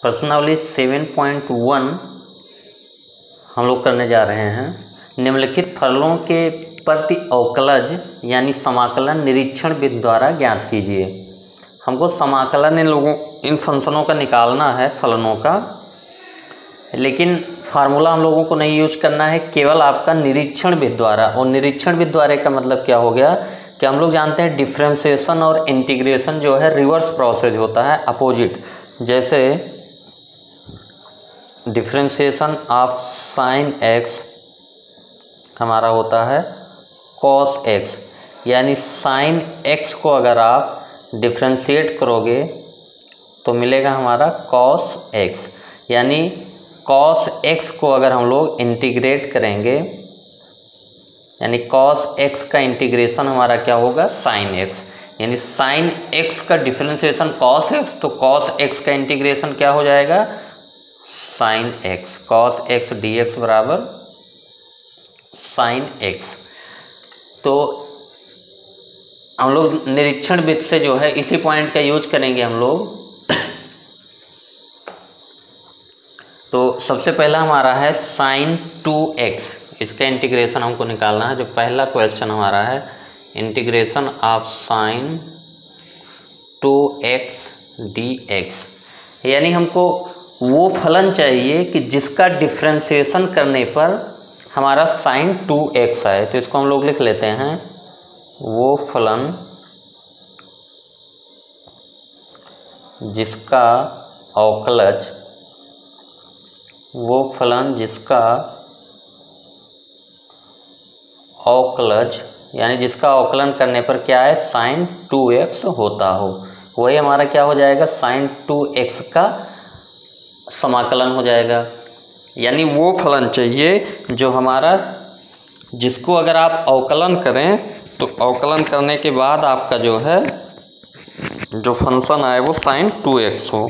प्रश्नावली 7.1 हम लोग करने जा रहे हैं। निम्नलिखित फलनों के प्रति अवकलज यानी समाकलन निरीक्षण विधि द्वारा ज्ञात कीजिए। हमको समाकलन इन फंक्शनों का निकालना है, फलनों का, लेकिन फार्मूला हम लोगों को नहीं यूज करना है, केवल आपका निरीक्षण विधि द्वारा। और निरीक्षण विधि द्वारा का मतलब क्या हो गया कि हम लोग जानते हैं डिफ्रेंशिएशन और इंटीग्रेशन जो है रिवर्स प्रोसेस होता है, अपोजिट। जैसे डिफ्रेंशिएशन ऑफ साइन एक्स हमारा होता है कॉस एक्स, यानी साइन एक्स को अगर आप डिफ्रेंशिएट करोगे तो मिलेगा हमारा कॉस एक्स, यानी कॉस एक्स को अगर हम लोग इंटीग्रेट करेंगे यानी कॉस एक्स का इंटीग्रेशन हमारा क्या होगा, साइन एक्स, यानी साइन एक्स का डिफ्रेंशिएशन कॉस एक्स, तो कॉस एक्स का इंटीग्रेशन क्या हो जाएगा, sine x. Cos x d x बराबर साइन एक्स। तो हम लोग निरीक्षण विधि से जो है इसी पॉइंट का यूज करेंगे हम लोग। तो सबसे पहला हमारा है साइन 2x, इसका इंटीग्रेशन हमको निकालना है। जो पहला क्वेश्चन हमारा है integration of sine 2x dx, यानी हमको वो फलन चाहिए कि जिसका डिफ्रेंशिएशन करने पर हमारा साइन 2x आए। तो इसको हम लोग लिख लेते हैं, वो फलन जिसका अवकलज, वो फलन जिसका अवकलज यानी जिसका अवकलन करने पर क्या है, साइन 2x होता हो, वही हमारा क्या हो जाएगा, साइन 2x का समाकलन हो जाएगा। यानी वो फलन चाहिए जो हमारा, जिसको अगर आप अवकलन करें तो अवकलन करने के बाद आपका जो है जो फंक्शन आए वो साइन 2x हो।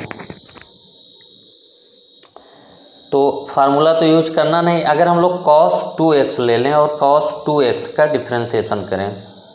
तो फार्मूला तो यूज करना नहीं, अगर हम लोग cos 2x ले लें और cos 2x का डिफ्रेंशिएशन करें,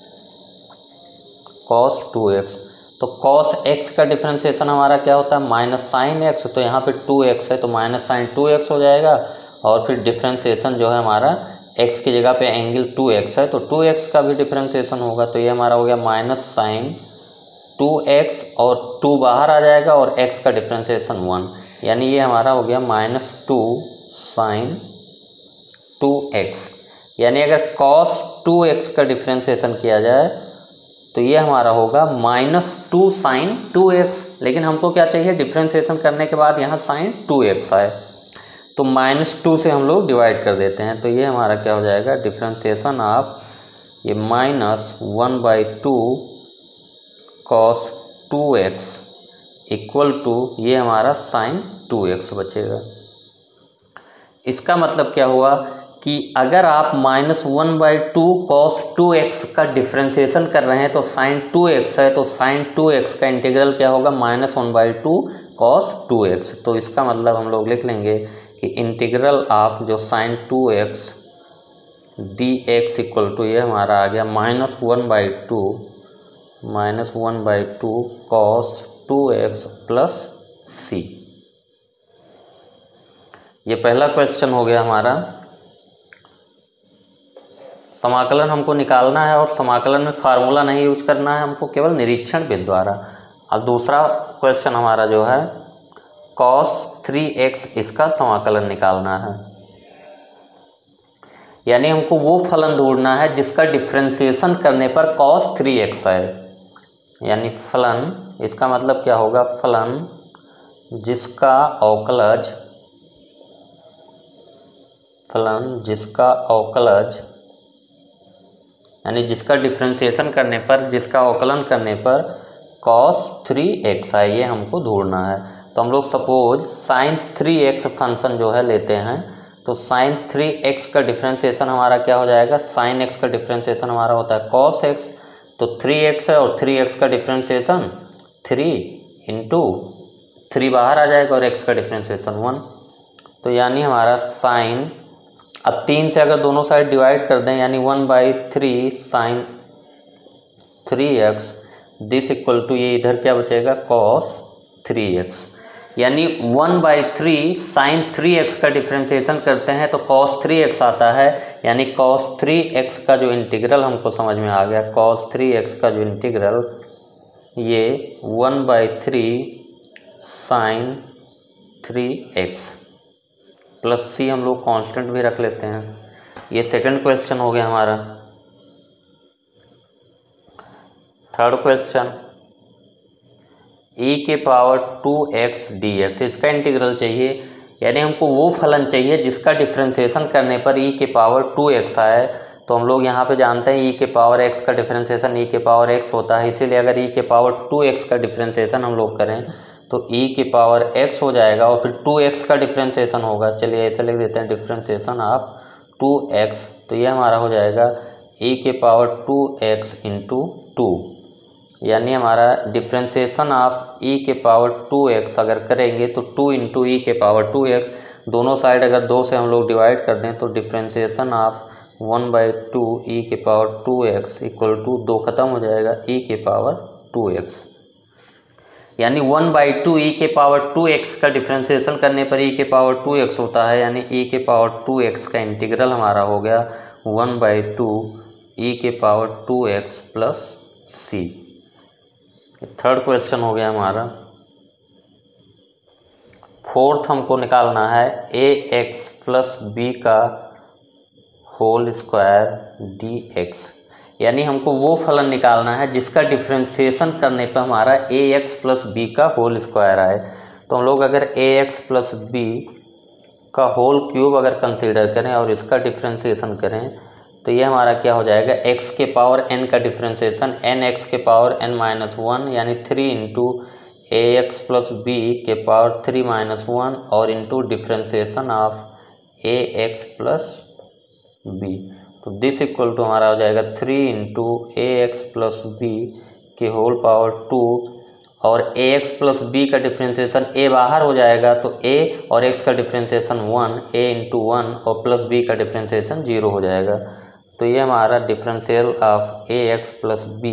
cos 2x, तो cos x का डिफ्रेंशिएशन हमारा क्या होता है, माइनस साइन एक्स, तो यहाँ पे 2x है तो माइनस साइन 2x हो जाएगा। और फिर डिफ्रेंशिएशन जो है हमारा x की जगह पे एंगल 2x है तो 2x का भी डिफ्रेंशिएशन होगा, तो ये हमारा हो गया माइनस साइन 2x और 2 बाहर आ जाएगा और x का डिफ्रेंशिएशन 1, यानी ये हमारा हो गया माइनस 2 साइन 2x। यानी अगर cos 2x का डिफ्रेंशिएशन किया जाए तो ये हमारा होगा माइनस 2 साइन 2x, लेकिन हमको क्या चाहिए, डिफ्रेंशिएशन करने के बाद यहाँ साइन 2x आए, तो माइनस 2 से हम लोग डिवाइड कर देते हैं, तो ये हमारा क्या हो जाएगा, डिफ्रेंशिएशन ऑफ ये minus 1/2 cos 2x equal to ये हमारा साइन 2x बचेगा। इसका मतलब क्या हुआ कि अगर आप माइनस 1/2 cos 2x का डिफ्रेंशिएशन कर रहे हैं तो साइन 2x है, तो साइन 2x का इंटीग्रल क्या होगा, माइनस 1/2 cos 2x। तो इसका मतलब हम लोग लिख लेंगे कि इंटीग्रल ऑफ जो sine 2x dx equal to ये हमारा आ गया minus 1/2 cos 2x plus c। ये पहला क्वेश्चन हो गया हमारा। समाकलन हमको निकालना है और समाकलन में फार्मूला नहीं यूज करना है, हमको केवल निरीक्षण विधि द्वारा। अब दूसरा क्वेश्चन हमारा जो है cos 3x, इसका समाकलन निकालना है, यानी हमको वो फलन ढूंढना है जिसका डिफ्रेंशिएशन करने पर cos 3x आए, यानी फलन, इसका मतलब क्या होगा, फलन जिसका अवकलज, फलन जिसका अवकलज यानी जिसका डिफ्रेंशिएशन करने पर, जिसका अवकलन करने पर cos 3x आए, ये हमको ढूंढना है। तो हम लोग सपोज साइन 3x फंक्शन जो है लेते हैं, तो साइन 3x का डिफ्रेंशिएशन हमारा क्या हो जाएगा, साइन x का डिफ्रेंशिएशन हमारा होता है cos x, तो 3x है और 3x का डिफ्रेंशिएशन 3 इंटू 3 बाहर आ जाएगा और x का डिफ्रेंशिएशन 1, तो यानी हमारा साइन, अब 3 से अगर दोनों साइड डिवाइड कर दें यानी 1/3 sign 3x this equal to ये इधर क्या बचेगा, cos 3x। यानी 1/3 साइन 3x का डिफ्रेंशिएशन करते हैं तो cos 3x आता है, यानी cos 3x का जो इंटीग्रल हमको समझ में आ गया, cos 3x का जो इंटीग्रल ये 1/3 साइन 3x प्लस सी हम लोग कांस्टेंट भी रख लेते हैं। ये सेकंड क्वेश्चन हो गया हमारा। थर्ड क्वेश्चन, e के पावर 2x dx, इसका इंटीग्रल चाहिए, यानी हमको वो फलन चाहिए जिसका डिफ्रेंशिएशन करने पर e के पावर 2x आए। तो हम लोग यहाँ पे जानते हैं e के पावर x का डिफ्रेंशिएशन e के पावर x होता है, इसीलिए अगर e के पावर 2x का डिफ्रेंशिएशन हम लोग करें तो e के पावर x हो जाएगा और फिर 2x का डिफ्रेंशिएशन होगा। चलिए ऐसे लिख देते हैं, डिफ्रेंशिएशन ऑफ 2x, तो ये हमारा हो जाएगा e के पावर 2x इंटू 2, यानी हमारा डिफ्रेंशिएशन ऑफ e के पावर 2x अगर करेंगे तो 2 इंटू ई के पावर 2x, दोनों साइड अगर 2 से हम लोग डिवाइड कर दें तो डिफ्रेंशिएशन ऑफ 1/2 ई के पावर 2x इक्वल टू 2 खत्म हो जाएगा e के पावर 2x, यानी 1/2 ई के पावर 2x का डिफ्रेंशिएशन करने पर e के पावर 2x होता है, यानी e के पावर 2x का इंटीग्रल हमारा हो गया 1/2 ई के power 2x plus c. Third question हो गया हमारा। फोर्थ हमको निकालना है ax प्लस बी का होल स्क्वायर dx, यानी हमको वो फलन निकालना है जिसका डिफ्रेंशिएशन करने पर हमारा ax प्लस बी का होल स्क्वायर आए। तो हम लोग अगर ax प्लस बी का होल क्यूब अगर कंसीडर करें और इसका डिफ्रेंशिएशन करें तो ये हमारा क्या हो जाएगा, x के पावर n का डिफ्रेंशिएशन nx के पावर n-1, यानी 3 इंटू ax प्लस बी के पावर 3-1 और into differentiation of ax plus b, तो दिस इक्वल टू हमारा हो जाएगा 3 इंटू ax प्लस बी के होल पावर 2, और ax प्लस बी का डिफ्रेंशिएशन a बाहर हो जाएगा तो a और x का डिफ्रेंशिएशन 1, a इंटू 1 और प्लस b का डिफ्रेंशिएशन 0 हो जाएगा। तो ये हमारा differential of ax plus b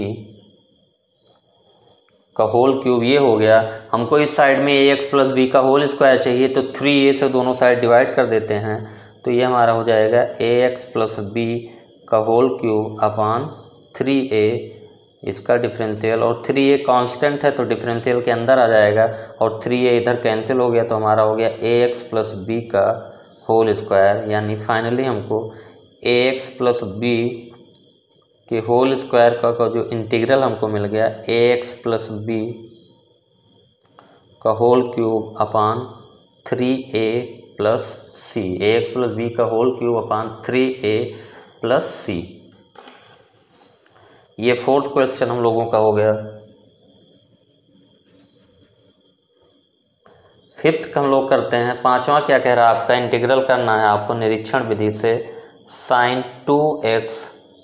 का होल क्यूब ये हो गया। हमको इस साइड में ax प्लस बी का होल स्क्वायर चाहिए तो 3a से दोनों साइड डिवाइड कर देते हैं, तो ये हमारा हो जाएगा ax प्लस बी का होल क्यूब अपॉन 3a, इसका डिफरेंशियल, और 3a कांस्टेंट है तो डिफरेंशियल के अंदर आ जाएगा और 3a इधर कैंसिल हो गया तो हमारा हो गया ax प्लस बी का होल स्क्वायर, यानी फाइनली हमको ax प्लस बी के होल स्क्वायर का जो इंटीग्रल हमको मिल गया ax प्लस बी का whole cube upon 3a plus c, ax plus b का whole cube upon 3a plus c. ये फोर्थ क्वेश्चन हम लोगों का हो गया। फिफ्थ का हम लोग करते हैं। पांचवा क्या कह रहा है आपका, इंटीग्रल करना है आपको निरीक्षण विधि से sine 2x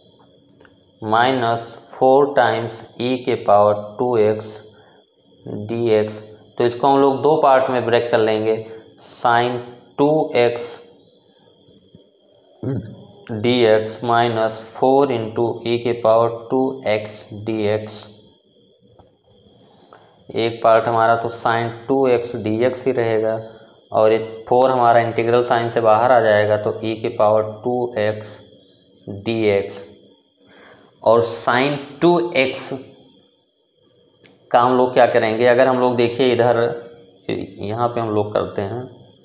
minus 4 times e के पावर 2x dx। तो इसको हम लोग दो पार्ट में ब्रेक कर लेंगे, sine 2x dx minus 4 into e के पावर 2x dx। एक पार्ट हमारा तो साइन 2x dx ही रहेगा और 4 हमारा इंटीग्रल साइन से बाहर आ जाएगा तो e के पावर 2x dx। और साइन 2x का हम लोग क्या करेंगे, अगर हम लोग देखिए इधर यहाँ पे हम लोग करते हैं,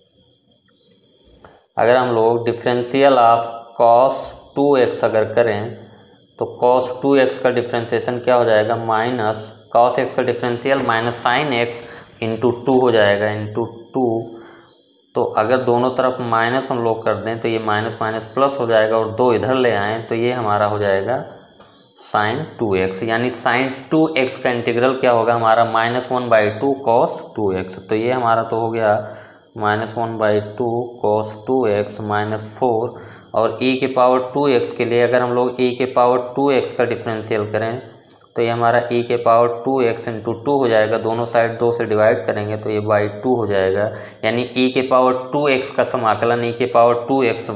अगर हम लोग डिफरेंशियल ऑफ cos 2x अगर करें तो cos 2x का डिफरेंशिएशन क्या हो जाएगा, माइनस cos x का differential minus sine x into 2 हो जाएगा, इंटू 2। तो अगर दोनों तरफ माइनस हम लोग कर दें तो ये माइनस माइनस प्लस हो जाएगा और 2 इधर ले आएँ तो ये हमारा हो जाएगा साइन 2x, यानी साइन 2x का इंटीग्रल क्या होगा हमारा, -1/2 cos 2x। तो ये हमारा तो हो गया -1/2 cos 2x माइनस 4, और e के पावर 2x के लिए अगर हम लोग e के पावर 2x का डिफरेंशियल करें तो ये हमारा e के पावर 2x इंटू 2 हो जाएगा, दोनों साइड 2 से डिवाइड करेंगे तो ये बाई 2 हो जाएगा, यानी e के पावर 2x का समाकलन e के पावर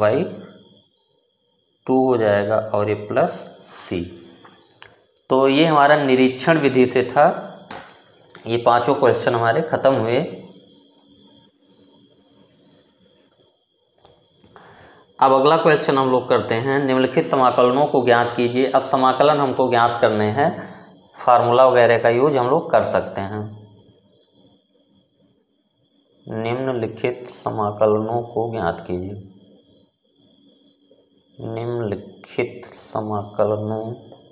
2x/2 हो जाएगा और ये प्लस c। तो ये हमारा निरीक्षण विधि से था। ये पांचों क्वेश्चन हमारे ख़त्म हुए। अब अगला क्वेश्चन हम लोग करते हैं, निम्नलिखित समाकलनों को ज्ञात कीजिए। अब समाकलन हमको ज्ञात करने हैं, फार्मूला वगैरह का यूज हम लोग कर सकते हैं। निम्नलिखित समाकलनों को ज्ञात कीजिए। निम्नलिखित समाकलनों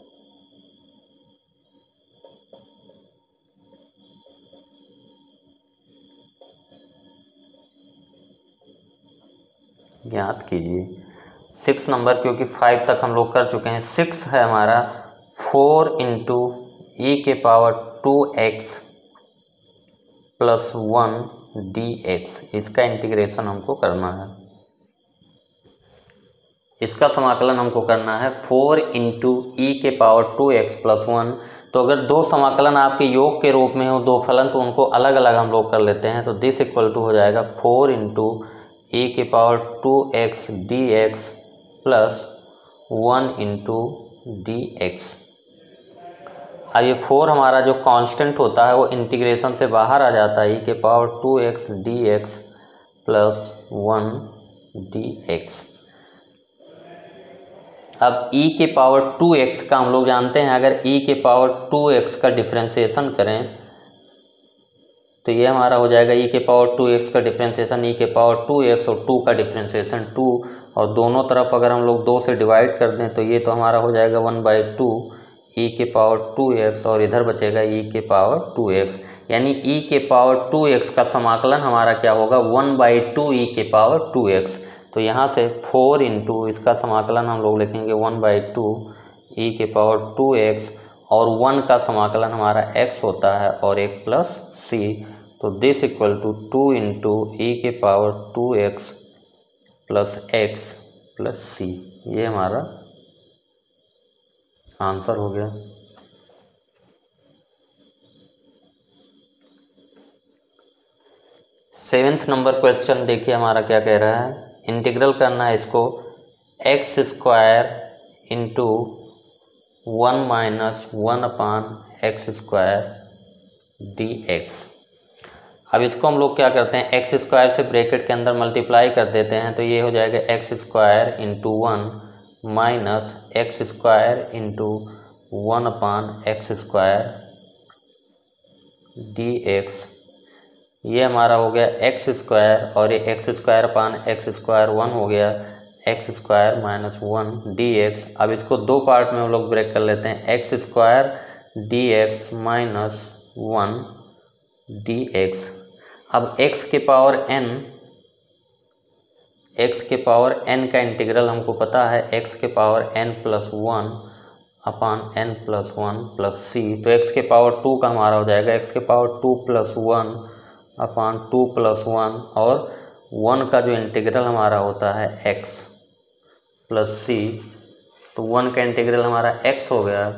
ज्ञात कीजिए। 6 नंबर, क्योंकि 5 तक हम लोग कर चुके हैं। 6 है हमारा 4 इंटू ई के पावर 2x प्लस 1 dx। इसका इंटीग्रेशन हमको करना है, इसका समाकलन हमको करना है 4 इंटू ई के पावर 2x प्लस 1। तो अगर दो समाकलन आपके योग के रूप में हो, दो फलन, तो उनको अलग अलग हम लोग कर लेते हैं। तो दिस इक्वल टू हो जाएगा 4 इंटू ई के power 2x dx plus 1 into dx। अब ये 4 हमारा जो कांस्टेंट होता है वो इंटीग्रेशन से बाहर आ जाता है, ई के power 2x dx plus 1 dx। अब e के पावर 2x का हम लोग जानते हैं, अगर e के पावर 2x का डिफ्रेंशिएशन करें तो ये हमारा हो जाएगा e के पावर 2x का डिफ्रेंशिएशन e के पावर 2x और 2 का डिफ्रेंशिएशन 2, और दोनों तरफ अगर हम लोग 2 से डिवाइड कर दें तो ये तो हमारा हो जाएगा 1/2 e के पावर 2x, और इधर बचेगा e के पावर 2x। यानी e के पावर 2x का समाकलन हमारा क्या होगा, 1/2 e के पावर 2x। तो यहाँ से 4 इंटू इसका समाकलन हम लोग लिखेंगे 1/2 e के पावर 2x, और 1 का समाकलन हमारा x होता है और एक प्लस c। तो this equal to 2 into e के power 2x plus x plus c। ये हमारा आंसर हो गया। सेवेंथ नंबर क्वेश्चन देखिए हमारा क्या कह रहा है, इंटीग्रल करना है इसको x square into 1 minus 1/x² dx। अब इसको हम लोग क्या करते हैं, एक्स स्क्वायर से ब्रैकेट के अंदर मल्टीप्लाई कर देते हैं। तो ये हो जाएगा x square into 1 minus x square into 1/x² dx। ये हमारा हो गया एक्स स्क्वायर, और ये x square upon x square 1 हो गया एक्स स्क्वायर माइनस 1 dx। अब इसको दो पार्ट में हम लोग ब्रेक कर लेते हैं, x square dx minus 1 dx। अब x के पावर n का इंटीग्रल हमको पता है, x के power n plus 1 upon n plus 1 plus c। तो x के पावर 2 का हमारा हो जाएगा x के पावर 2 प्लस 1 अपान 2 प्लस 1, और 1 का जो इंटीग्रल हमारा होता है x प्लस c। तो 1 का इंटीग्रल हमारा x हो गया।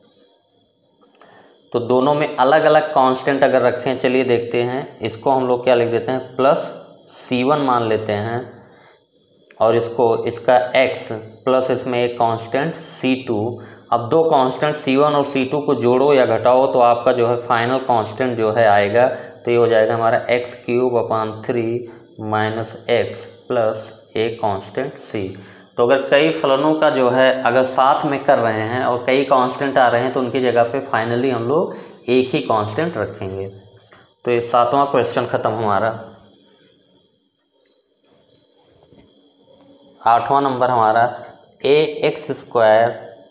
तो दोनों में अलग अलग कांस्टेंट अगर रखें, चलिए देखते हैं। इसको हम लोग क्या लिख देते हैं, प्लस c1 मान लेते हैं, और इसका x प्लस इसमें एक कांस्टेंट c2। अब दो कांस्टेंट c1 और c2 को जोड़ो या घटाओ तो आपका जो है फाइनल कांस्टेंट जो है आएगा। तो ये हो जाएगा हमारा x³ माइनस x प्लस एक कांस्टेंट c। तो अगर कई फलनों का जो है अगर साथ में कर रहे हैं और कई कांस्टेंट आ रहे हैं तो उनकी जगह पे फाइनली हम लोग एक ही कांस्टेंट रखेंगे। तो ये 7वां क्वेश्चन ख़त्म हमारा। 8वां नंबर हमारा ax²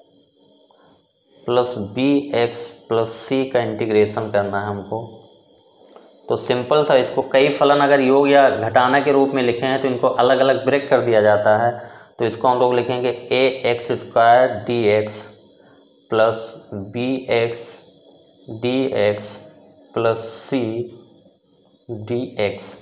plus bx plus c का इंटीग्रेशन करना है हमको। तो सिंपल सा, इसको कई फलन अगर योग या घटाना के रूप में लिखे हैं तो इनको अलग अलग ब्रेक कर दिया जाता है। तो इसको हम लोग लिखेंगे ax² dx plus bx dx plus c dx।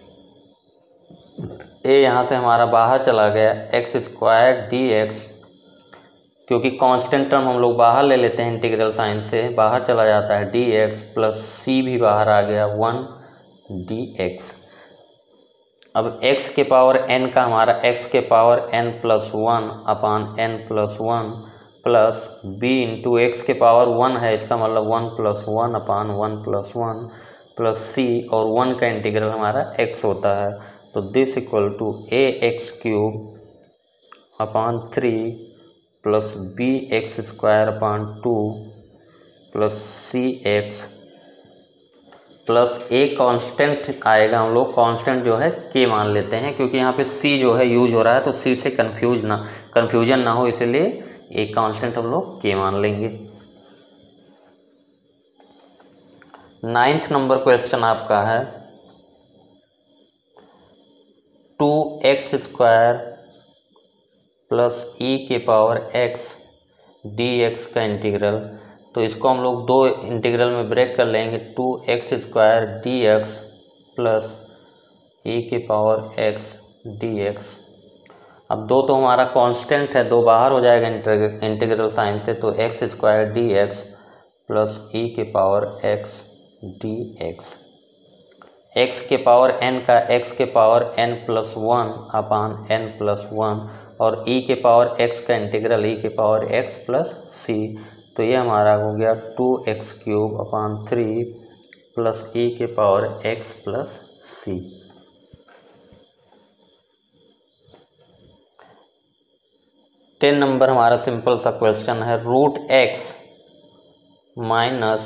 यहाँ से हमारा बाहर चला गया x² dx, क्योंकि कांस्टेंट टर्म हम लोग बाहर ले लेते हैं, इंटीग्रल साइन से बाहर चला जाता है dx प्लस c भी बाहर आ गया 1 dx। अब x के पावर n का हमारा x के power n plus 1 upon n plus 1 plus b into x के पावर 1 है, इसका मतलब 1 plus 1 upon 1 plus 1 plus c, और 1 का इंटीग्रल हमारा x होता है। तो this equal to ax³ upon 3 plus b x square upon 2 plus c x plus a constant आएगा। हम लोग कांस्टेंट जो है के मान लेते हैं, क्योंकि यहाँ पे सी जो है यूज हो रहा है, तो सी से कन्फ्यूजन ना हो, इसलिए एक कांस्टेंट हम लोग के मान लेंगे। 9th नंबर क्वेश्चन आपका है 2x स्क्वायर प्लस ई के पावर x dx का इंटीग्रल। तो इसको हम लोग दो इंटीग्रल में ब्रेक कर लेंगे, 2x square dx plus e के पावर x dx। अब दो तो हमारा कांस्टेंट है, दो बाहर हो जाएगा इंटीग्रल साइन से, तो x square dx plus e के पावर x dx। x के पावर n का x के power n plus 1 upon n plus 1 और e के पावर x का इंटीग्रल e के पावर x प्लस c। तो ये हमारा हो गया 2x³ अपान 3 प्लस e के power x plus c। Ten number हमारा सिंपल सा क्वेश्चन है √x माइनस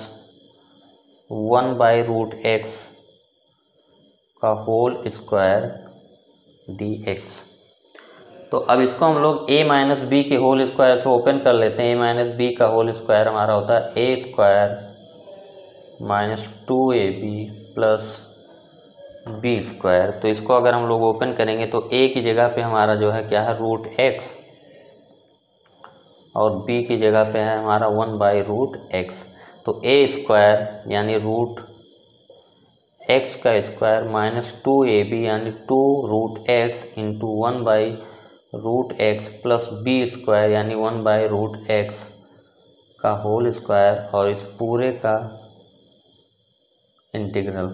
1/√x का होल स्क्वायर dx। तो अब इसको हम लोग a माइनस बी के होल स्क्वायर से ओपन कर लेते हैं। a माइनस बी का होल स्क्वायर हमारा होता है a square minus 2ab plus b square. तो इसको अगर हम लोग ओपन करेंगे तो a की जगह पे हमारा जो है क्या है √x और b की जगह पे है हमारा 1/√x। तो a स्क्वायर यानी √x का स्क्वायर माइनस 2ab यानी 2√x into 1/√x plus b square यानी 1/√x का होल स्क्वायर और इस पूरे का इंटीग्रल।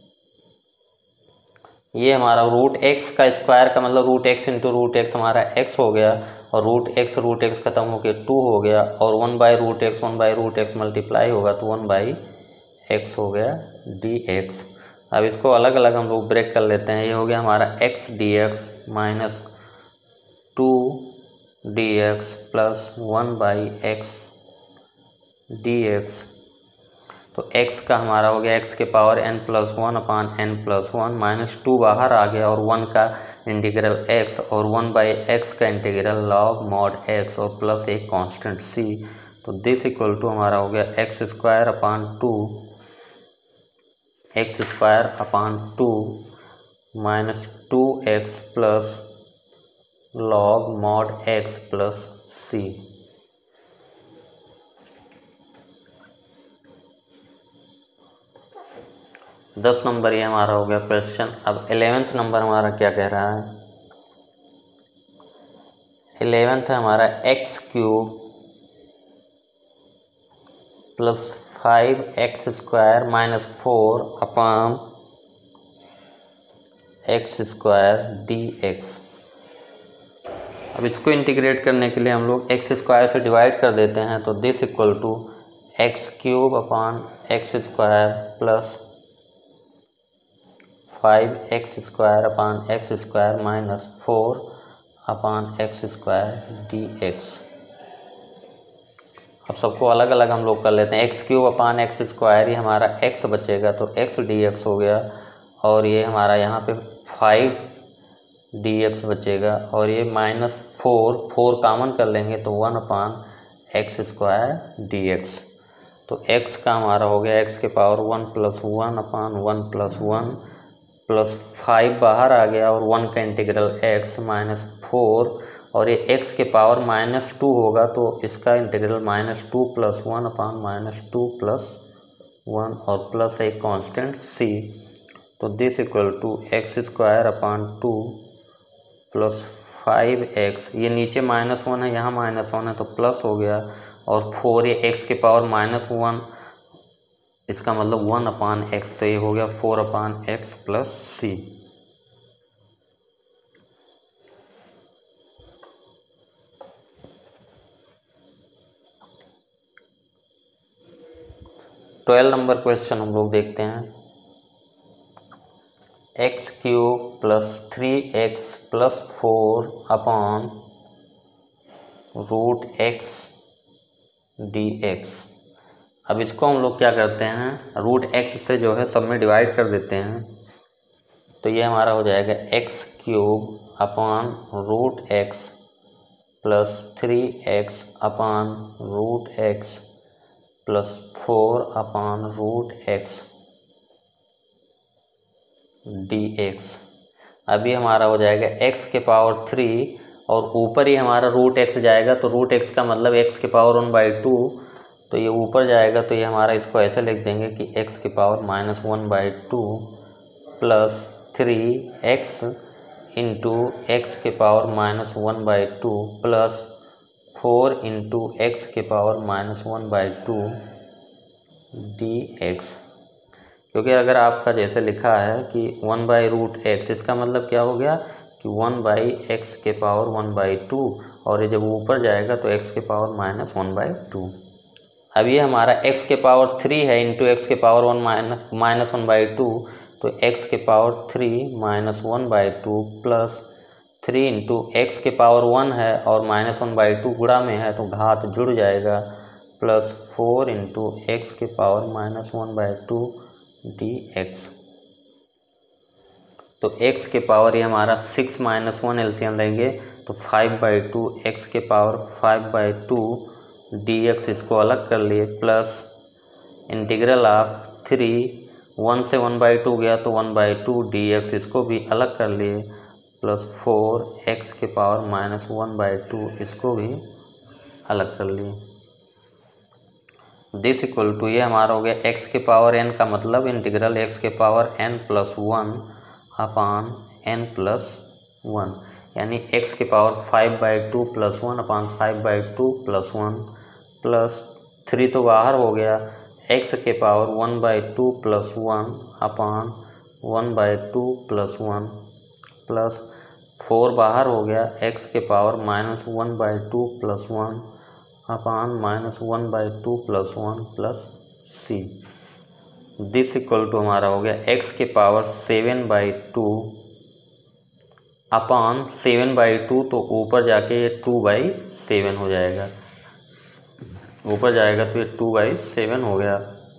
ये हमारा √x का स्क्वायर का मतलब √x इंटू √x हमारा x हो गया और √x खत्म होकर 2 हो गया और 1/√x मल्टीप्लाई होगा तो 1/x हो गया dx। अब इसको अलग अलग हम लोग ब्रेक कर लेते हैं। ये हो गया हमारा x dx minus 2 dx plus 1/x dx। तो x का हमारा हो गया x के power n plus 1 upon n plus 1 minus 2 बाहर आ गया और 1 का इंटीग्रल x और 1/x का इंटीग्रल log mod x और प्लस एक कांस्टेंट c। तो दिस इक्वल टू हमारा हो गया x square upon 2 minus 2x plus log mod x plus c। 10 number ये हमारा हो गया क्वेश्चन। अब 11th नंबर हमारा क्या कह रहा है। 11th है हमारा x³ plus 5x square minus 4 अपान x स्क्वायर dx। अब इसको इंटीग्रेट करने के लिए हम लोग x स्क्वायर से डिवाइड कर देते हैं, तो this equal to x³ upon x square plus 5x square upon x square minus 4 upon x square dx। अब सबको अलग अलग हम लोग कर लेते हैं। x³ अपान x स्क्वायर ये हमारा x बचेगा तो x dx हो गया और ये हमारा यहाँ पे 5 dx बचेगा और ये माइनस 4 कॉमन कर लेंगे तो 1 अपान x स्क्वायर dx। तो x का हमारा हो गया x के power 1 plus 1 upon 1 plus 1 plus 5 बाहर आ गया और 1 का इंटीग्रल x माइनस 4 और ये x के पावर माइनस 2 होगा तो इसका integral minus 2 plus 1 upon minus 2 plus 1 और प्लस एक कांस्टेंट c। तो this equal to x square upon 2 plus 5x, ये नीचे -1 है यहाँ -1 है तो प्लस हो गया और 4 ये x के पावर -1 इसका मतलब 1 अपान x, तो ये हो गया 4 अपान x plus c। Twelve number question हम लोग देखते हैं। x³ plus 3x plus 4 upon root x d x. अब इसको हम लोग क्या करते हैं, रूट एक्स से जो है सब में डिवाइड कर देते हैं, तो ये हमारा हो जाएगा x cube upon root x plus 3x upon root x plus 4 upon root x d x. अभी हमारा हो जाएगा x के पावर 3 और ऊपर ही हमारा रूट एक्स जाएगा, तो रूट एक्स का मतलब x के पावर 1/2, तो ये ऊपर जाएगा, तो ये हमारा इसको ऐसे लिख देंगे कि x के power -1/2 plus 3x into x के पावर -1/2 प्लस 4 इंटू एक्स के पावर -1/2 डी एक्स। क्योंकि अगर आपका जैसे लिखा है कि 1/√x, इसका मतलब क्या हो गया कि 1/x के पावर 1/2, और ये जब ऊपर जाएगा तो x के पावर -1/2। अब ये हमारा x के पावर 3 है इंटू एक्स के पावर 1/2, तो x के पावर 3 -1/2 प्लस 3 इंटू एक्स के पावर 1 है और -1/2 गुणा में है तो घात जुड़ जाएगा, प्लस 4 इंटू एक्स के पावर -1/2 डी एक्स। तो x के पावर ये हमारा 6 - 1 एलसीएम लेंगे तो 5/2 x के पावर 5/2 डी एक्स, इसको अलग कर लिए, प्लस इंटीग्रल ऑफ 3 1 से 1/2 गया तो 1/2 डी एक्स, इसको भी अलग कर लिए, प्लस 4x के पावर -1/2, इसको भी अलग कर लिए। दिस इक्वल टू ये हमारा हो गया x के पावर n का मतलब इंटीग्रल x के पावर n+1 अपान n+1, यानी x के पावर 5/2 + 1 अपान 5/2 + 1 प्लस 3 तो बाहर हो गया, x के पावर 1/2 + 1 अपान 1/2 + 1 प्लस 4 बाहर हो गया, x के power -1/2 + 1 upon -1/2 + 1 plus c। This equal to हमारा हो गया x के पावर 7/2 अपान 7/2, तो ऊपर जाके ये 2/7 हो जाएगा, ऊपर जाएगा तो ये 2/7 हो गया,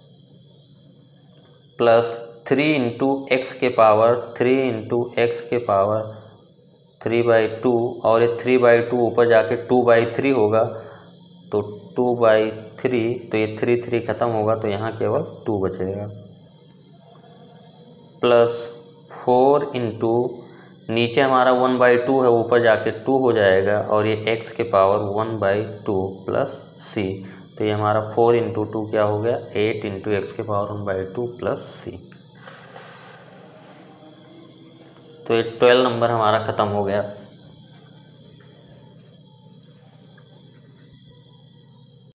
प्लस 3 इंटू एक्स के पावर 3 इंटू एक्स के पावर 3/2, और ये 3/2 ऊपर जाके 2/3 होगा, तो 2/3, तो ये 3 खत्म होगा, तो यहाँ केवल 2 बचेगा, प्लस 4 इंटू नीचे हमारा 1/2 है, ऊपर जाके 2 हो जाएगा, और ये x के पावर 1/2 प्लस c, तो ये हमारा 4 इंटू 2 क्या हो गया 8 इंटू एक्स के पावर 1/2 प्लस c। तो ये 12 नंबर हमारा ख़त्म हो गया।